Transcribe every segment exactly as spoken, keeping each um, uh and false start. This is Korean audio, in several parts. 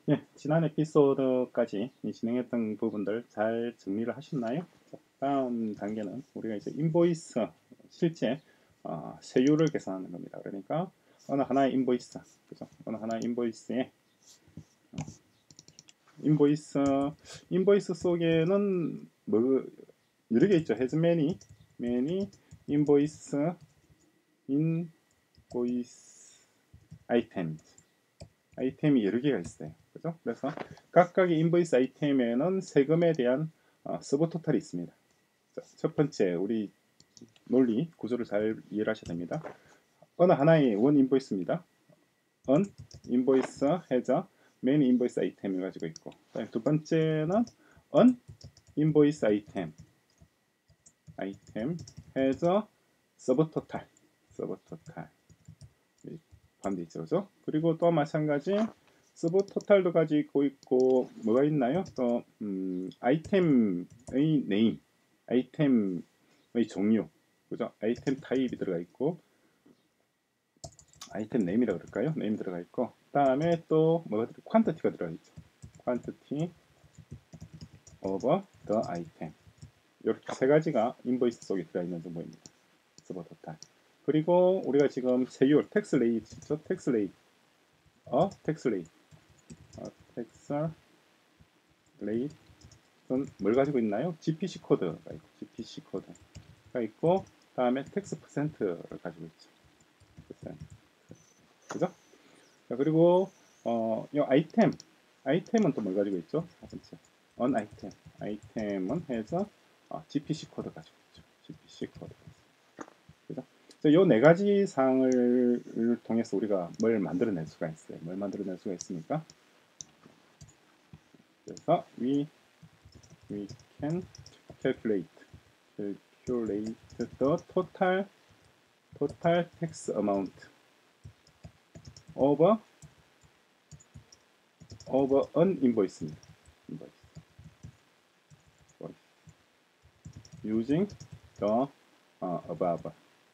예, 지난 에피소드까지 이 진행했던 부분들 잘 정리를 하셨나요? 자, 다음 단계는 우리가 이제 인보이스, 실제 어, 세율을 계산하는 겁니다. 그러니까 어느 하나의 인보이스, 그죠? 어느 하나의 인보이스에 인보이스 인보이스 속에는 뭐 여러 개 있죠. has many many invoice invoice items 아이템이 여러 개가 있어요. 그죠? 그래서 각각의 인보이스 아이템에는 세금에 대한 어, 서브 토탈이 있습니다. 자, 첫 번째 우리 논리 구조를 잘 이해를 하셔야 됩니다. 어느 하나의 원 인보이스입니다. on 인보이스 해저 메인 인보이스 아이템을 가지고 있고, 두 번째는 on 인보이스 아이템 아이템 해저 서브 토탈 서브 토탈 반대 있죠, 그죠? 그리고 또 마찬가지 서브 토탈도 가지고 있고 뭐가 있나요? 또 음, 아이템의 네임, 아이템의 종류, 그죠? 아이템 타입이 들어가 있고 아이템 네임이라고 그럴까요? 네임 들어가 있고 그다음에 또 뭐가 들어? 퀀티티가 들어가 있죠. 퀀티티 오버 더 아이템 이렇게 세 가지가 인보이스 속에 들어 있는 정보입니다. 서브 토탈. 그리고 우리가 지금 세율, 텍스 레이트죠. 텍스 레이트, 어, 텍스 레이트, 어, 텍스 레이트는 뭘 가지고 있나요? 지피씨 코드가 있고, 지피씨 코드가 있고, 다음에 텍스 퍼센트를 가지고 있죠. 퍼센트. 그죠? 자, 그리고 어, 이 아이템, 아이템은 또 뭘 가지고 있죠? 첫 번째, on 아이템, 아이템은 해서 어, 지피씨 코드 가지고 있죠. 지피씨 코드. 그죠? 이 네 가지 사항을 통해서 우리가 뭘 만들어낼 수가 있어요. 뭘 만들어낼 수가 있습니까? 그래서 we we can calculate calculate the total total tax amount over over an invoice입니다. invoice. using the uh, above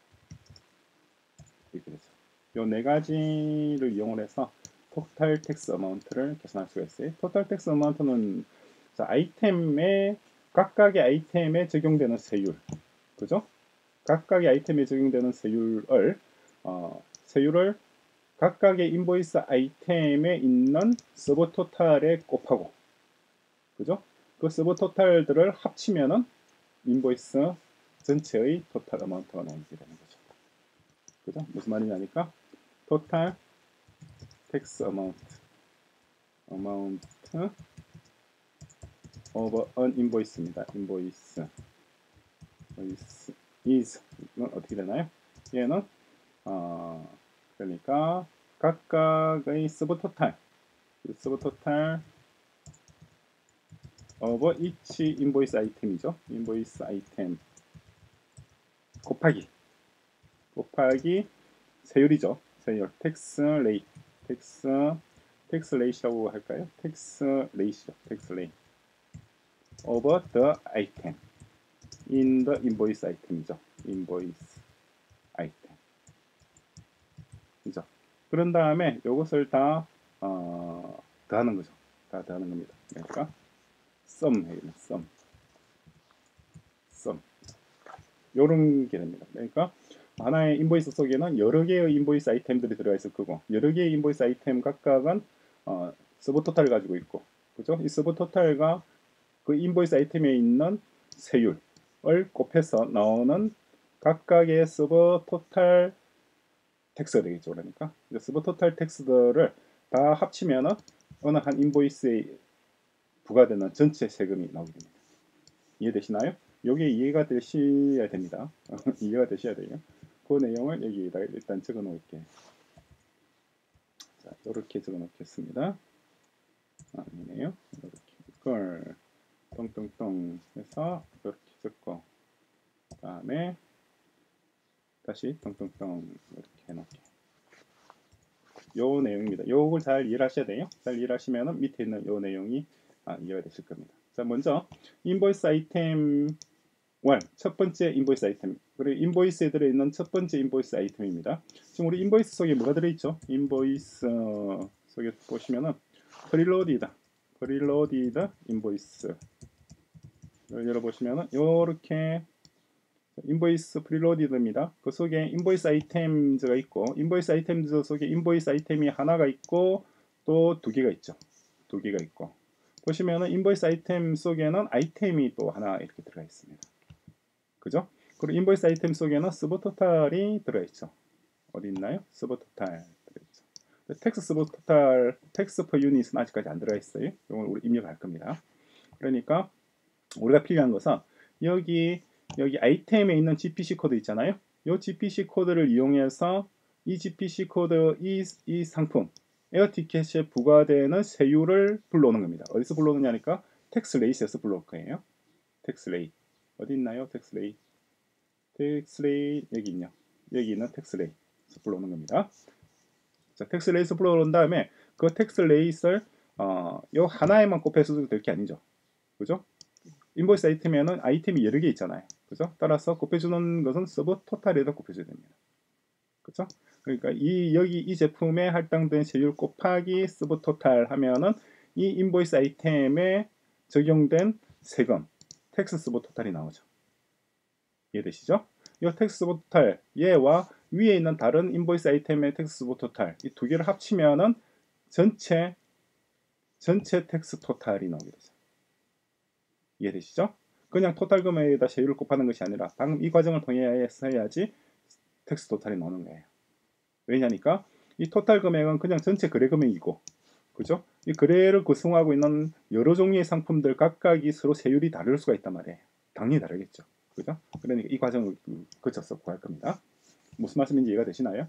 이렇게 되죠. 이 네 가지를 이용을 해서 토탈 텍스 어마운트를 계산할 수가 있어요. 토탈 텍스 어마운트는 아이템에 각각의 아이템에 적용되는 세율, 그죠? 각각의 아이템에 적용되는 세율을 어, 세율을 각각의 인보이스 아이템에 있는 서브 토탈에 곱하고, 그죠? 그 서브 토탈들을 합치면은 인보이스 전체의 토탈 어마운트가 나오게 되는 거죠. 그죠? 무슨 말이냐니까 토탈 텍스 어마운트 어마운트 오버 언 인보이스입니다. 인보이스 인보이스 is는 어떻게 되나요? 얘는 어 그러니까 각각의 서브 토탈 서브 토탈 오버 each 인보이스 아이템이죠. 인보이스 아이템 곱하기 곱하기 세율이죠. 세율 텍스 레이트 텍스 텍스 레이시라고 할까요? 텍스 레이시죠. 텍스 레이 over the item in the invoice item이죠. invoice item 이죠. 그런 다음에 이것을 다 어, 더하는 거죠. 다 더하는 겁니다. 그러니까 sum 해요. sum sum 요런 게 됩니다. 그러니까 하나의 인보이스 속에는 여러 개의 인보이스 아이템들이 들어가 있을 거고 여러 개의 인보이스 아이템 각각은 어, 서브 토탈을 가지고 있고, 그죠? 이 서브 토탈과 그 인보이스 아이템에 있는 세율을 곱해서 나오는 각각의 서브 토탈 텍스가 되겠죠. 그러니까 서브 토탈 텍스들을 다 합치면은 어느 한 인보이스에 부과되는 전체 세금이 나오게 됩니다. 이해되시나요? 이게 이해가 되셔야 됩니다. 이해가 되셔야 돼요. 그 내용을 여기에다 일단 적어 놓을게요. 자, 이렇게 적어 놓겠습니다. 아, 아니네요. 이렇게 이걸 똥똥똥 해서 이렇게 적고 그 다음에 다시 똥똥똥 이렇게 해놓을게요. 요 내용입니다. 요걸 잘 이해를 하셔야 돼요. 잘 이해를 하시면 밑에 있는 요 내용이 아, 이해가 되실 겁니다. 자, 먼저 인보이스 아이템 일, 첫 번째 인보이스 아이템. 그리고 인보이스에 들어있는 첫 번째 인보이스 아이템입니다. 지금 우리 인보이스 속에 뭐가 들어있죠? 인보이스 속에 보시면은 프리로디드 프리로디드 인보이스를 열어보시면은 요렇게 인보이스 프리로디드입니다. 그 속에 인보이스 아이템즈가 있고, 인보이스 아이템즈 속에 인보이스 아이템이 하나가 있고 또 두 개가 있죠. 두 개가 있고, 보시면은 인보이스 아이템 속에는 아이템이 또 하나 이렇게 들어가 있습니다. 그죠? 그리고 인보이스 아이템 속에는 서브토탈이 들어있죠. 어디 있나요? 서브토탈 들어있죠. 텍스 서브토탈, 텍스 퍼 유닛은 아직까지 안 들어가 있어요. 이걸 우리 입력할 겁니다. 그러니까 우리가 필요한 것은 여기 여기 아이템에 있는 지피씨 코드 있잖아요. 이 지피씨 코드를 이용해서 이 지피씨 코드, 이, 이 상품 에어티켓에 부과되는 세율을 불러오는 겁니다. 어디서 불러오느냐니까 텍스레이스에서 불러올 거예요. 텍스레이 어디 있나요? 텍스레이 텍스레이 여기 있냐? 여기 있는 텍스레이에서 불러오는 겁니다. 자, 텍스레이스 불러온 다음에 그 텍스레이스를 어, 요 하나에만 곱해서 될 게 아니죠. 그죠? 인보이스 아이템에는 아이템이 여러 개 있잖아요. 그죠? 따라서 곱해주는 것은 서브 토탈에다 곱해줘야 됩니다. 그죠? 그러니까 이 여기 이 제품에 할당된 세율 곱하기 서브 토탈 하면은 이 인보이스 아이템에 적용된 세금 텍스 서브 토탈이 나오죠. 이해되시죠? 이 텍스 서브 토탈 얘와 위에 있는 다른 인보이스 아이템의 텍스 서브 토탈 이 두 개를 합치면은 전체 전체 텍스 토탈이 나오게 되죠. 이해되시죠? 그냥 토탈 금액에다 세율을 곱하는 것이 아니라 방금 이 과정을 통해서 해야지 텍스 토탈이 나오는 거예요. 왜냐니까 이 토탈 금액은 그냥 전체 거래 금액이고, 그죠? 이 거래를 구성하고 있는 여러 종류의 상품들 각각이 서로 세율이 다를 수가 있단 말이에요. 당연히 다르겠죠. 그죠? 그러니까 이 과정을 거쳐서 구할 겁니다. 무슨 말씀인지 이해가 되시나요?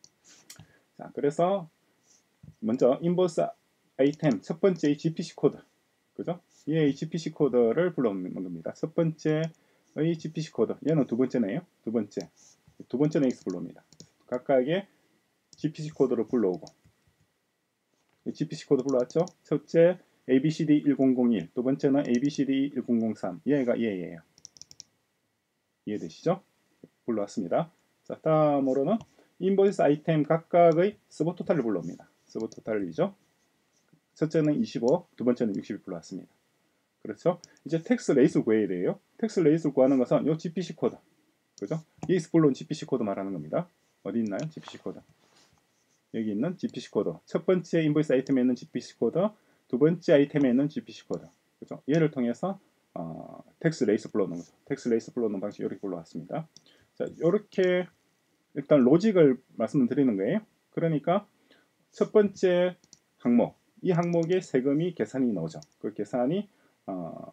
자, 그래서 먼저 인보이스 아이템 첫 번째 이 지피씨 코드, 그죠? 얘의 지피씨 코드를 불러오는 겁니다. 첫 번째의 지피씨 코드, 얘는 두 번째네요. 두 번째, 두 번째는 X 불러옵니다. 각각의 지피씨 코드를 불러오고, 지피씨 코드 불러왔죠? 첫째 에이비씨디 일공공일, 두 번째는 에이비씨디 일공공삼, 얘가 얘예요. 이해되시죠? 불러왔습니다. 자, 다음으로는 인보이스 아이템 각각의 서브 토탈을 불러옵니다. 서브 토탈이죠. 첫째는 이십오, 두 번째는 육십일 불러왔습니다. 그렇죠? 이제 텍스 레이스를 구해야 돼요. 텍스 레이스를 구하는 것은 이 지피씨 코드, 그죠? 이에서 불러온 지피씨 코드 말하는 겁니다. 어디 있나요? 지피씨 코드. 여기 있는 지피씨 코드. 첫 번째 인보이스 아이템에 있는 지피씨 코드, 두 번째 아이템에 있는 지피씨 코드. 그죠? 얘를 통해서 어, 텍스 레이스 불러오는 거죠. 텍스 레이스 불러오는 방식 이렇게 불러왔습니다. 자, 이렇게 일단 로직을 말씀드리는 거예요. 그러니까 첫 번째 항목, 이 항목의 세금이 계산이 나오죠. 그 계산이 어,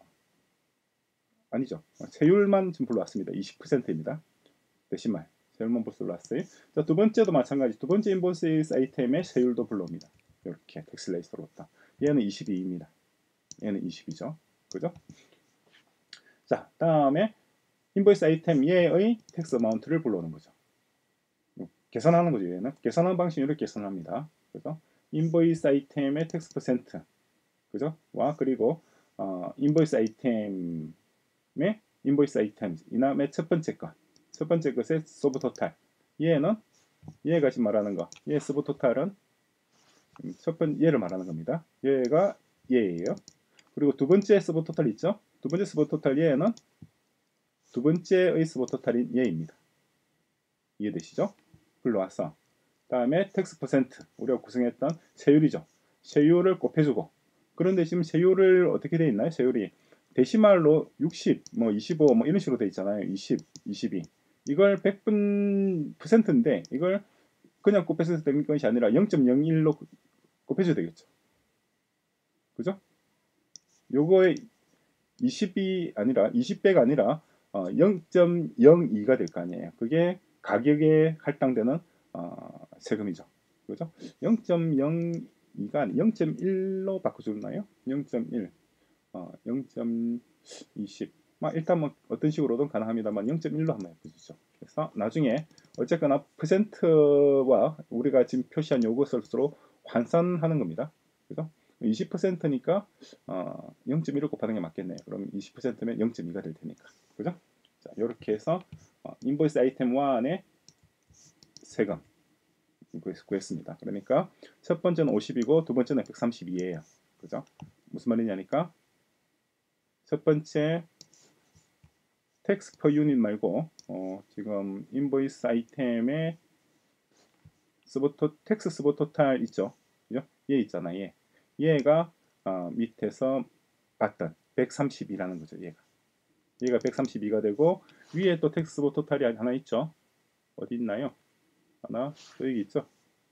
아니죠. 세율만 지금 불러왔습니다. 이십 퍼센트입니다. 데시말. 세율만 불러왔어요. 자, 두 번째도 마찬가지. 두 번째 인보이스 아이템의 세율도 불러옵니다. 이렇게 텍스 레이스로부터. 얘는 이십이입니다. 얘는 이십이죠. 그죠? 자, 다음에 인보이스 아이템 얘의 텍스 어마운트를 불러오는 거죠. 계산하는 거죠. 얘는 계산하는 방식은 이렇게 계산합니다. 그죠? 인보이스 아이템의 텍스 퍼센트, 그죠? 와 그리고 어, 인보이스 아이템의 인보이스 아이템 이남의 첫 번째 것, 첫 번째 것의 서브 토탈. 얘는 얘가 지금 말하는 거, 얘 서브 토탈은 첫 번째 얘를 말하는 겁니다. 얘가 얘예요. 그리고 두 번째 서브 토탈 있죠? 두 번째 서브 토탈 얘는 두 번째의 서브 토탈인 얘입니다. 이해되시죠? 불러와서 다음에 텍스 퍼센트, 우리가 구성했던 세율이죠. 세율을 곱해주고, 그런데 지금 세율을 어떻게 되어 있나요? 세율이 데시말로 육십, 뭐 이십오, 뭐 이런 식으로 되어 있잖아요. 이십, 이십이. 이걸 백 분 퍼센트인데 이걸 그냥 곱해서 되는 것이 아니라 영 점 영일로 곱해줘야 되겠죠. 그죠? 요거의 이십이 아니라 이십 배가 아니라 어, 영 점 영이가 될 거 아니에요. 그게 가격에 할당되는 어, 세금이죠. 그죠? 영 점 영이가 영 점 일로 바꿔주나요? 영 점 일, 어, 영 점 이십. 막 일단 뭐 어떤 식으로든 가능합니다만 영 점 일로 한번 해보시죠. 그래서 나중에 어쨌거나 퍼센트와 우리가 지금 표시한 요것을 서로 환산하는 겁니다. 그죠? 이십 퍼센트니까 어, 영 점 일을 곱하는 게 맞겠네요. 그럼 이십 퍼센트면 영 점 이가 될 테니까. 그죠? 자, 이렇게 해서 어, 인보이스 아이템 일의 세금 구했습니다. 그러니까 첫 번째는 오십이고 두 번째는 백삼십이에요. 그죠? 무슨 말이냐니까 첫 번째 텍스 per 유닛 말고 어, 지금 인보이스 아이템에 스보토 텍스 스보 토탈 있죠? 그죠? 얘 있잖아 얘. 얘가 어, 밑에서 봤던 백삼십이라는 거죠. 얘가. 얘가 백삼십이가 되고 위에 또 텍스 스보 토탈이 하나 있죠? 어디 있나요? 하나 또 여기 있죠?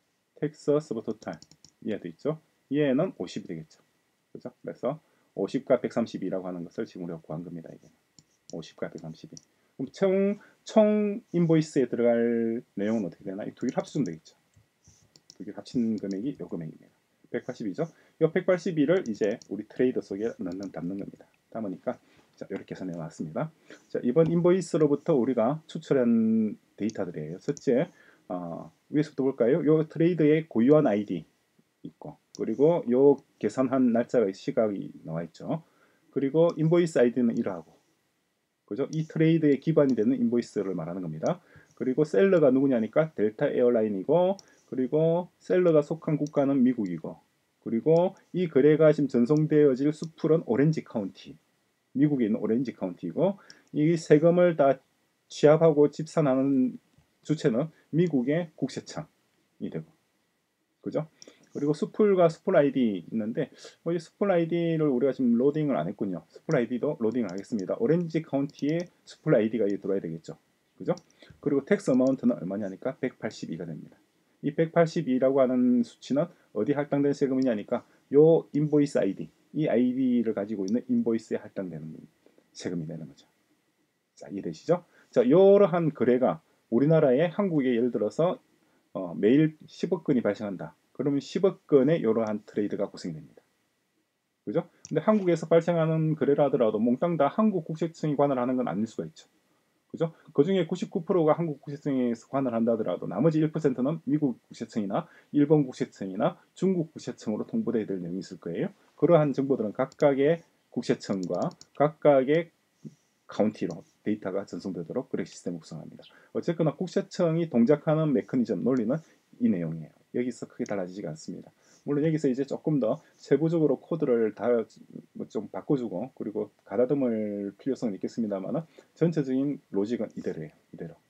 텍스 스보 토탈 얘도 있죠? 얘는 오십이 되겠죠. 그죠? 그래서 오십과 백삼십이라고 하는 것을 지금 우리가 구한 겁니다. 이게 오십과 백삼십이. 그럼 총, 총 인보이스에 들어갈 내용은 어떻게 되나? 이 두 개를 합치면 되겠죠. 두 개를 합친 금액이 이 금액입니다. 백팔십이죠. 이 백팔십이를 이제 우리 트레이더 속에 넣는 담는 겁니다. 담으니까 자 이렇게 해서 내놨습니다. 자 이번 인보이스로부터 우리가 추출한 데이터들이에요. 첫째 어, 위에서부터 볼까요? 이 트레이드의 고유한 아이디 있고 그리고 요 계산한 날짜의 시각이 나와 있죠. 그리고 인보이스 아이디는 이러하고 그죠? 이 트레이드의 기반이 되는 인보이스를 말하는 겁니다. 그리고 셀러가 누구냐니까 델타 에어라인이고 그리고 셀러가 속한 국가는 미국이고 그리고 이 거래가 지금 전송되어질 수풀은 오렌지 카운티 미국에 있는 오렌지 카운티이고 이 세금을 다 취합하고 집산하는 주체는 미국의 국세청이 되고 그죠? 그리고 수풀과 수풀 아이디 있는데 뭐 이 수풀 아이디를 우리가 지금 로딩을 안 했군요. 수풀 아이디도 로딩을 하겠습니다. 오렌지 카운티에 수풀 아이디가 들어와야 되겠죠. 그죠? 그리고 텍스 어마운트는 얼마냐니까 백팔십이가 됩니다. 이 백팔십이라고 하는 수치는 어디 할당된 세금이냐니까 요 인보이스 아이디 이 아이디를 가지고 있는 인보이스에 할당되는 세금이 되는 거죠. 자, 이해되시죠? 자, 이러한 거래가 우리나라에 한국에 예를 들어서 어, 매일 십억 건이 발생한다. 그러면 십억 건의 이러한 트레이드가 구성이 됩니다. 그죠? 근데 한국에서 발생하는 거래라 하더라도 몽땅 다 한국 국세청이 관할하는 건 아닐 수가 있죠. 그죠? 그 중에 구십구 퍼센트가 한국 국세청에서 관할한다 하더라도 나머지 일 퍼센트는 미국 국세청이나 일본 국세청이나 중국 국세청으로 통보돼야 될 내용이 있을 거예요. 그러한 정보들은 각각의 국세청과 각각의 카운티로 데이터가 전송되도록 그렇게 시스템을 구성합니다. 어쨌거나 국세청이 동작하는 메커니즘 논리는 이 내용이에요. 여기서 크게 달라지지가 않습니다. 물론 여기서 이제 조금 더 세부적으로 코드를 다 좀 바꿔주고 그리고 가다듬을 필요성은 있겠습니다만 전체적인 로직은 이대로예요. 이대로.